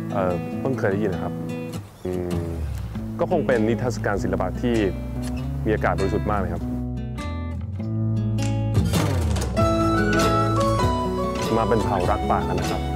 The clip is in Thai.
เพิ่งเคยได้ยินนะครับก็คงเป็นนิทรรศการศิลปะที่มีอากาศบริสุทธิ์มากเลยครับมาเป็นเผ่ารักป่ากันนะครับ